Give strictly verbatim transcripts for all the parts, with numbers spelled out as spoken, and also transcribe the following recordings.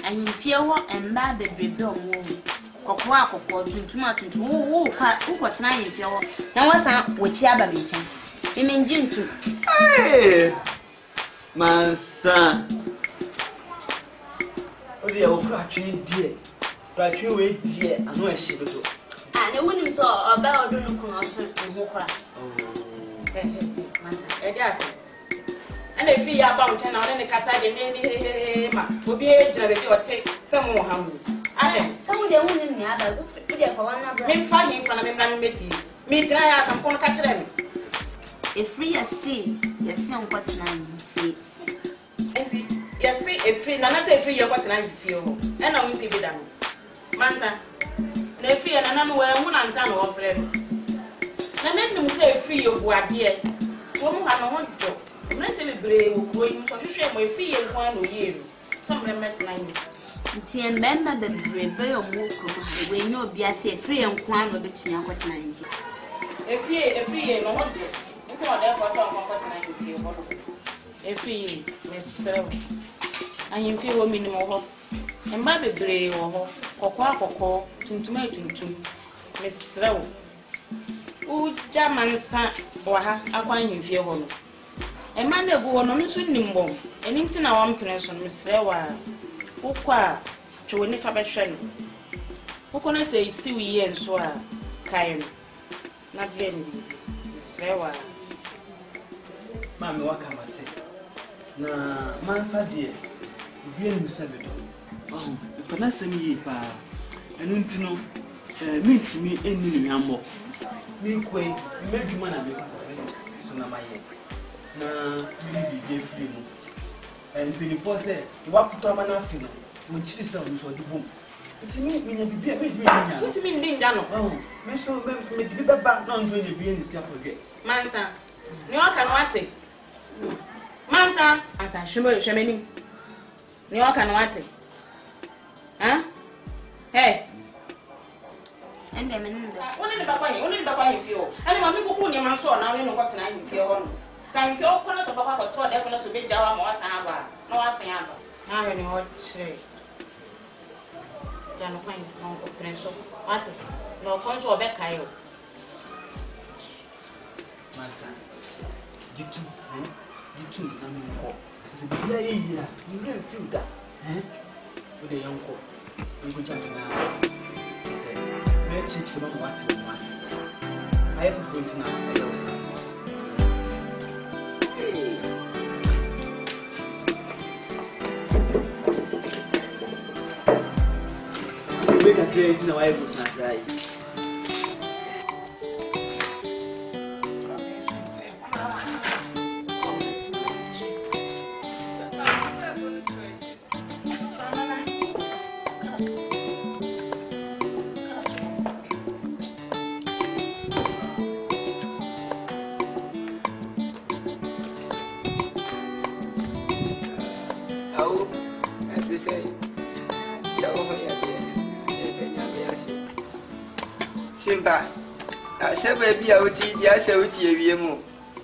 ahimfie ho emba bebrebe omo kokwa akokwa tuntuma tuntum wo wo ka ukotena ahimfie ho na wasa wochi aba benchen imenji ntu eh mansa odi ya okra twen die pra twen we die anu ehye dodo ah ne wonim so oba odo no kuno so ho kora oh eh mansa e dey ase ana fi ya ba unche na one ne kasa de ne ne ma obi e jira be ote se mo hamu ade se wo de wonim ne aba wo de kwa wana bra me fa hin kwa na me mra meti me jira ya sam kono ka kire me e free ya see ya see on kwatena fi enti ya free e free na na say free ya kwatena fi ho e na won ti bi da no mansa na free na na no we hu na nsa no ofre na na nim say free yo bu ade wo mu ha no ho jo mlete bebre wo ko yi so hwehwe mo efi ye nko an oye so mremet na yi nti embemma bebre be yo mo ko ha we nyo obi ase efi ye nko an obetumi akotena yi efi ye efi ye no ho jo nti o dey for so nko akotena yi fi ho efi ye mesrew ahimfi wo minimo ho emma bebre wo ho kokwa akokọ tuntuma tuntum mesrew u jamansa wa ha akwa ahimfi ho no Emma na gu wono nso nimbom eni nti na wa mpene so mesre wa ukwa twe ni fa behwe no ukọ na se isi wiye nso a kai na bia ni mesre wa mama wa kamate na mansa de bia ni sabe do oh ipana sem yi pa enu nti no eh mintimi eni ni ammo mi kwai meduma na me so na maye na bibi be free no and twenty-four say you wa put am na fi no won chiri say on so di bom nti mi mi nya bibi me di me nya no nti mi ndi nda no oh me so me me di be ba na ndo nya bi ni si apodwe mansa ni o kan wate mansa asa shimo shemeni ni o kan wate ha hey ende menende woni ni bakwa ni woni ni bakwa ni fi o ani ma mi kuku ni ma so na we no kwatena ni fi o no San fio kono so papa ko to defo no so be jawa mo wasan aba no wasan aba na we ni ho chire jano kwan no operation ate no kon so be kai o mansa ditu eh ditu na mi ko se bia ye ya ni re feel da eh o de yanko ngo jana na se me chi chi mo wate mo ase I have a friend now I also make a clear in our ego side. Oh, as you say, Simba, I said, baby, I would eat the answer with you.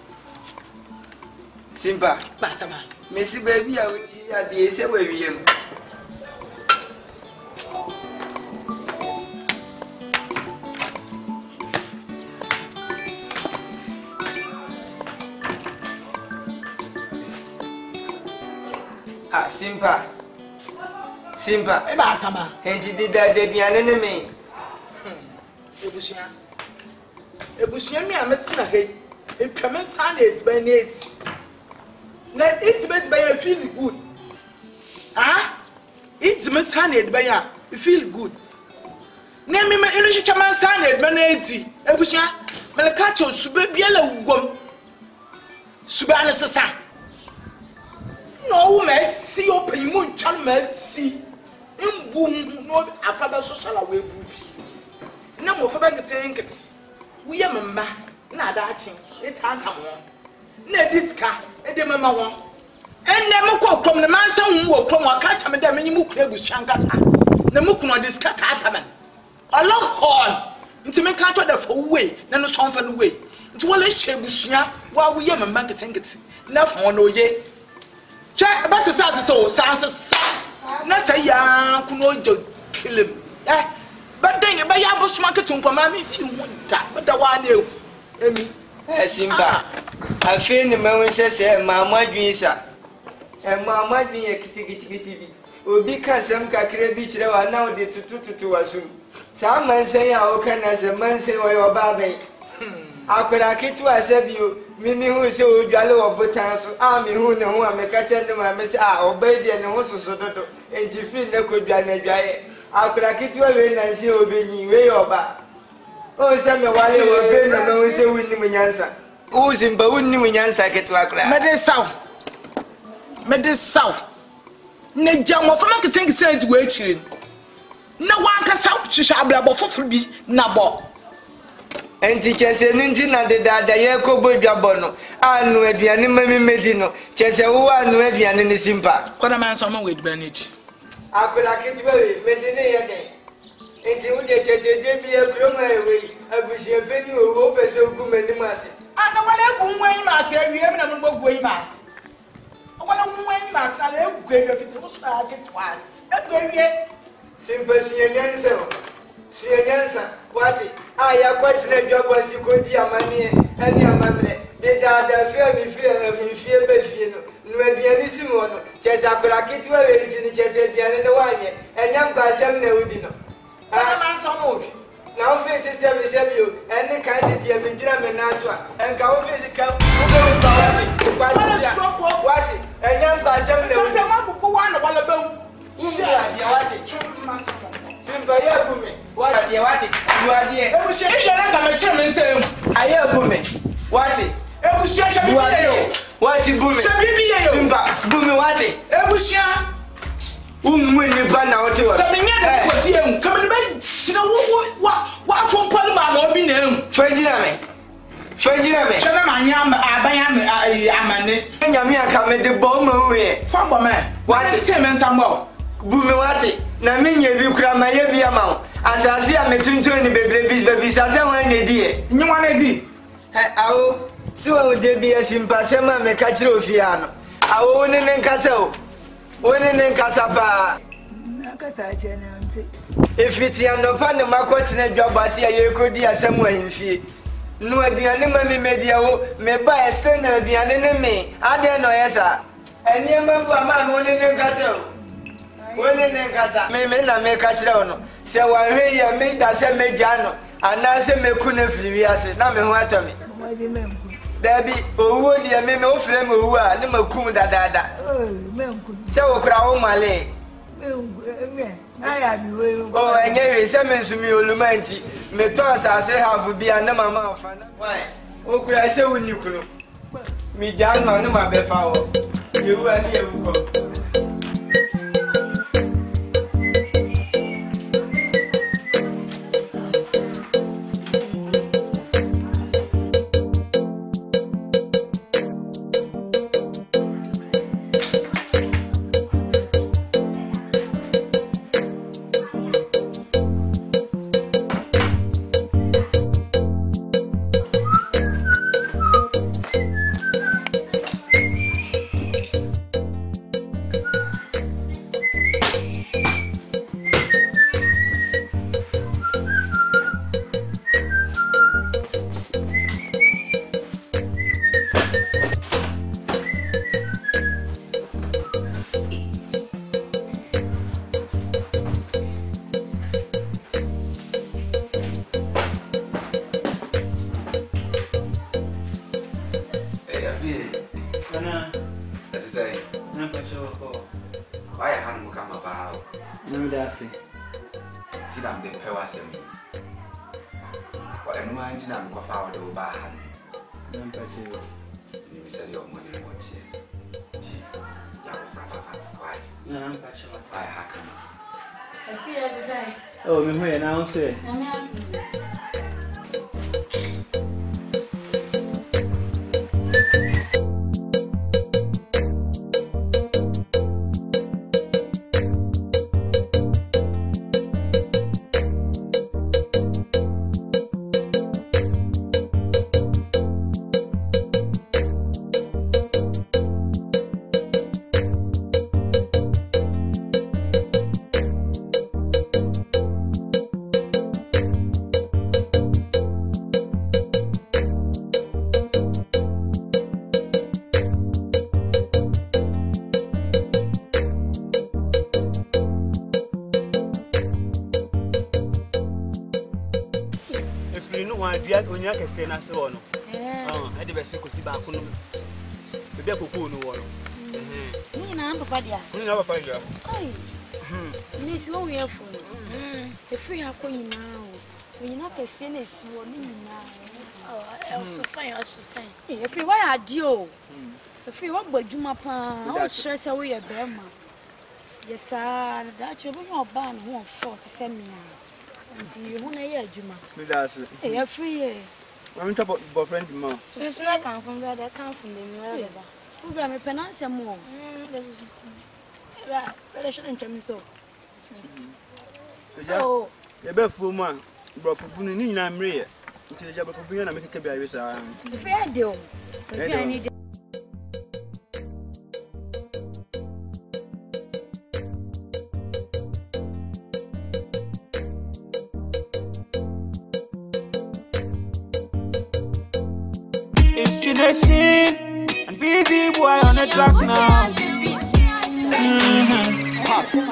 Simba, Basama, Missy Baby, I would eat at the answer with you. Ah, Simba, Simba, Basama, and he did that, they be an enemy. Ebusia. Ebusia me ametina he. E twame san eight by eight. Na it bet by you feel good. Ah? It me san eight by you feel good. Na me me irishi chama san eight by eight. Ebusia, me le catch sube biela ugom. Sube ana sesa. No me see open mu chan me see. Imbum no afaba social away bubi. Na mo fa ba ngetinkets wo ye memma na adaachi etanka mo na diska e de mama ho enne mo ko krom ne mansa hu wo krom aka cha me da menyi mu kura busian kasa na mu kuno diska ka ataman alo hon nti me ka to da fo we na no sonfa no we nti wo le hye busia wa wo ye memma ngetinkets na fa no ye che ba se sa se so sa se sa na say ya kuno jo kill him eh but then you buy ya bo suma ke tumpa ma me fi mu da but da wa na ewu emi eh simba afi ni me won sese ma madwin sa e ma madwin ye kitikiti bi obi ka sem kakra bi kire wa na ode tutututu wasu sa mansen ya o kana se mansen wo yo ba ben akora kitu asebio mimi hu se o dwale wo botan so a mi hu ne hu a me ka chende ma me se a obedi ne hu soso dodo enti fi ne ko dwa na dwaye akora kitu we na se obenyi we yo ba o se me wale wo fe na me hu se wunni munyansa o simba wunni munyansa kitu akora me de saw me de saw ne jamo fama kitenki tenti we chiri na wanka saw hwehwe abrabo foforo bi na bo enti chese ninti na de dada ye ko bodwabo no anu aduane mami medi no chese wo anu aduane ni simpa kona man so ma we di banichi akura kitwe we medi ne ye den enti wo de chese de bi e kroma we agusie peni wo pese ogu mani mase ana wala egu nwan mase awie na no gbogu yi mase wala nwan mase na egu egu fiti wo so aketwa egu awie simpa sienyense sienyensa wati aya kwati na biagwa sikodi amanie ani amamle de dada fie mi fie mi fie be fie no no aduani simo no chesa kura kitwa we ntini chesa aduani no wanye enya nkwasem na udi no ana man so mo na ofisi se me se bio eni kan titi e mi gira me na so a enka ofisi ka wo be ba wati kwati wati enya nkwasem na udi no ma buko wa na wala be umi adi wati simba ye bume wati wati wati e bushia ye na sa me chere me nsem aye bume wati e bushia che bi ye wati bume che bi ye yo simba bume wati e bushia umwe ni ba na wati wa sa me nya de ko ti em ka me be sina wo wa wa fo pal ma na obi na em fajira me fajira me che na ma nya abanya me amane nyame aka me de bo ma we fa bo me wati ti me nsam bo bume wati na menye bi kura ma ye bi ama asase a metuntum ni bebre bi bebi sase wan na di e nyi wan na di eh awo si wa de bi asimpa se ma me ka kire ofia no awo woni ne nkasa o woni ne nkasa pa akasa che na nti efiti anopa ne makoti na dwabase ye kodi asem wa himfie no aduane ma me media wo me ba ese na aduane ne me ade no yesa eni ma bu ama no ne ne nkasa o woni ne nkasa me me na me ka kire no se wa hwe ye me da se me gya no ana se me ku na firi ase na me ho atami wadi memku dabi owo dia me me ofre me owo a ne makum dadada oh memku se wo kura wo male memku me na ya bi we oh enye we se me nsumi olumanti me to asase hafu bia na mama afana why wo kura se woni kunu mi jan ma no ma be fa wo yewu ani yewu ko Tinam de pewa semi. What I'm going to nam go forward to Bahan. You said your money what here. Young Papa, why? Why hacken? I feel like this. Oh, me who announce it. Ah, dia onya kese na se wo no. Eh. Ah, e de be se kosi ba ko no. Be be kokoo no wo no. Eh. Ni na papa dia. Ni na papa dia. Ai. Hmm. Ni si wo we fo. Hmm. E free akonyina o. Onyina kese na si wo ni nyina. Oh, I so fine, I so fine. Eh, free why adio? Hmm. E free wo gbaduma pa. O chere se wo ye be ma. Yes, sir. That you no ban who forty semi. And you who na ye adwuma. Me that's it. Eh, free. I'm talk about boyfriend ma. So it's not come from where they come from the where. Program me penance mo. Mm, this is. Yeah, they shouldn't tell me so. So, you be full man. Bro for bunu ni nyina mre. Nti je ba for bunu na me keke bia we sa. Free deal. I need. And busy boy on the track now. Mm-hmm.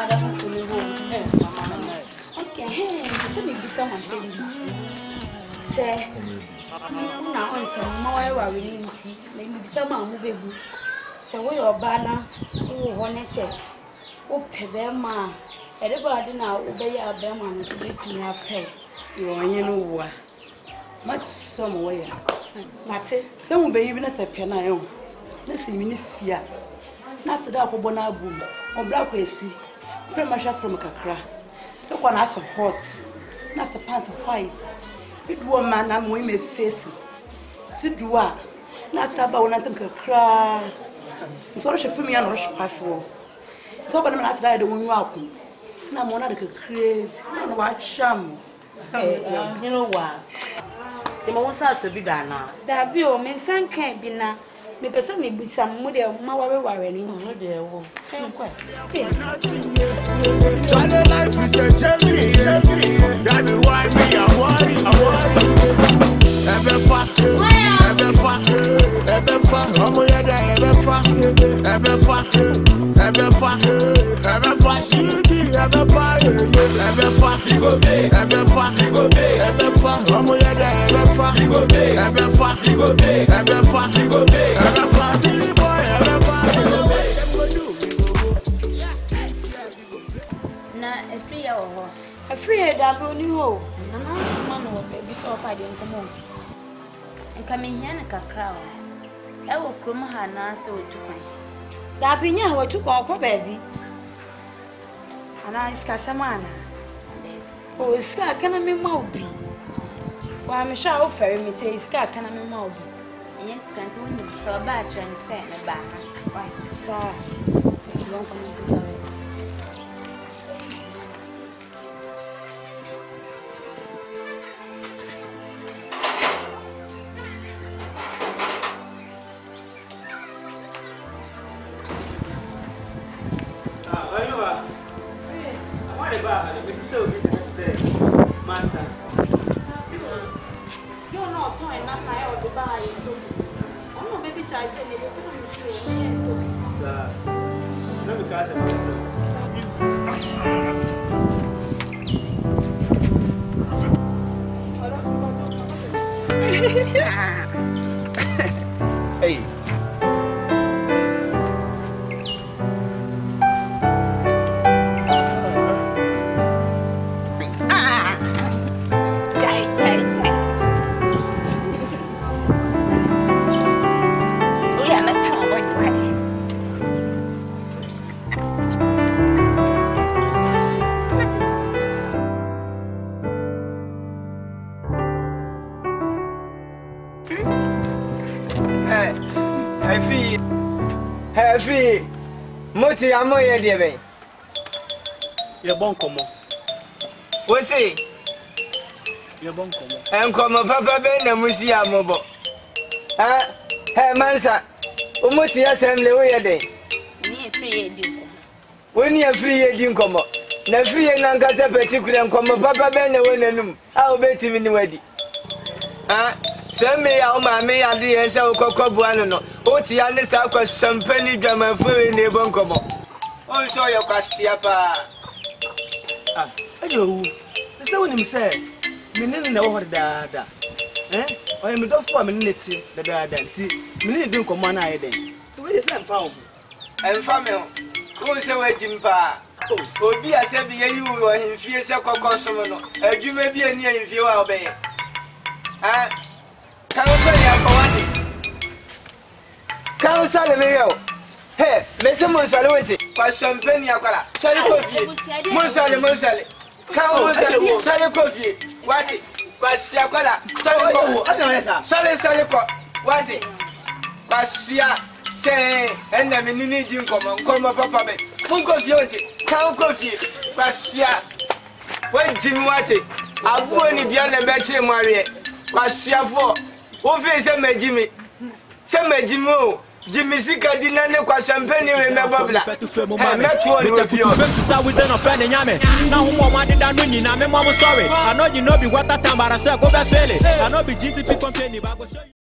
Okay, so maybe someone said, say, now on some more we need to maybe someone moving. So we are banner, who want to say, oh, Pedema, everybody now obey our Bema and split me up pay. You are you know what? Much somewhere. Mate, some baby na sepia na yo. Na se mi ni fia. Na se da akobɔ na abu. O bra kwesi. Premature from kakra. E kwa na so hot. Na se pant white. E duo ma na mo me face. Ti duo. Na se ba wona tem kakra. Nso ro hwe mi ya no ro hwe paso. Nso ba na se da de wonwu akom. Na mo na de kakra. Na no wa cham. Eh, you know what? The most out to be done now. That be o men san kan bi na me pese me bisa mu de ma ware ware ni nti de wo Charlie life is a journey, that be why me I worry, I worry. Ebe fa, ebe fa, ebe fa, omo ya da ebe fa, ebe fa, ebe fa, ebe fa, shiti, ebe fa, ebe fa, you go pay, ebe fa, you go pay, ebe fa, omo ya da ebe fa, you go pay, ebe fa, you go pay, ebe fa, you go pay, ebe fa, big boy, ebe fa, you go pay. Them go do, we go go. Yeah, na e free ya wo e free da be oni ho na na ma no be so fa de nkomo nka me hia na kakra o e wo krom ha na se otukwan da be nya ho otukwan ko ba bi ana iska samana o iska kana me ma obi wa me sha o fere me say iska kana me ma obi yes kan to woni so ba tren se me ba ha wa sa you want come to Hey. Heavy. Moti amoye de ben. Ye bon komo. We say. Ye bon komo. En komo papa ben na musi amobo. Ha, he mansa. O moti assemble we ye den. Ni free ye di ko. We ni free ye di nkomo. Na free ye na nkasa particular nkomo papa ben na we nanum. A obetimi ni wadi. Ha, seme ya o ma me ya de ye se o kokobu anu no. Oti ya ne sa kwa champagne dwama fo ni bon komo. O so ye kwasia pa. Ah, ayo. Se woni mi se, menene na wo hor daada. eh oye me do fo me ne ti da da da ti me ne din komo na aye den ti we dey say mfa wo emfa me ho wo se wa jimpa obi ase bi yeyi wo himfie se kokosom no adwuma bi ani himfie wa obeye ah kan so ya ko wati kan so le me yo he me se mo so le wati kwa champagne akwala so le kofi mo so le mo so le kan mo so le so le kofi wati kwa sia akwala so le ko so le so le ko wati kwa sia se enna me nini di nkomo nkomo papa be mun kofi wati kan kofi kwa sia we jimi wati abuo ni bia na be kire mo awe kwa sia fo wo fi se majimi se majimi o jimi sika di na ne kwa champagne we me babla e me tuo ni ofi o to say we dey offend nyame na hu mo wa deda no nyina me mo sorry I know you know be water time but I say go be fail I know be G T P company but go show